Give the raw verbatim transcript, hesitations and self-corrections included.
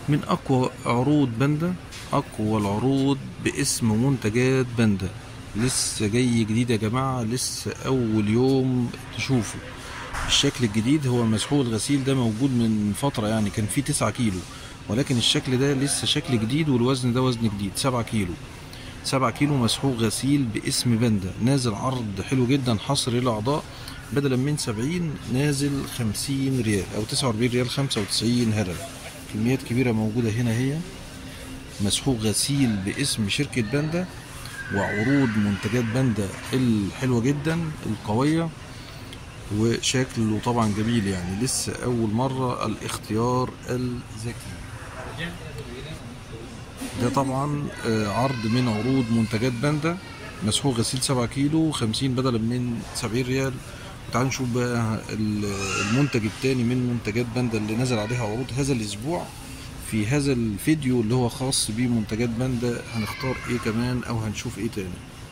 من أقوى عروض باندا، أقوى العروض باسم منتجات باندا. لسه جاي جديد يا جماعة، لسه أول يوم تشوفوا الشكل الجديد. هو مسحوق الغسيل ده موجود من فترة، يعني كان فيه تسعة كيلو، ولكن الشكل ده لسه شكل جديد، والوزن ده وزن جديد سبعة كيلو. سبعة كيلو مسحوق غسيل باسم باندا، نازل عرض حلو جدا حصري للأعضاء. بدلا من سبعين نازل خمسين ريال أو تسعة وأربعين ريال، خمسة وتسعين هلل. كميات كبيرة موجودة هنا. هي مسحوق غسيل باسم شركة باندا، وعروض منتجات باندا الحلوة جدا القوية، وشكله طبعا جميل. يعني لسه أول مرة الاختيار الذكي ده طبعا آه، عرض من عروض منتجات باندا. مسحوق غسيل سبعة كيلو، خمسين بدلا من سبعين ريال. تعالوا نشوف بقى ال- المنتج التاني من منتجات باندا اللي نزل عليها عروض هذا الأسبوع. في هذا الفيديو اللي هو خاص بمنتجات باندا هنختار ايه كمان او هنشوف ايه تاني.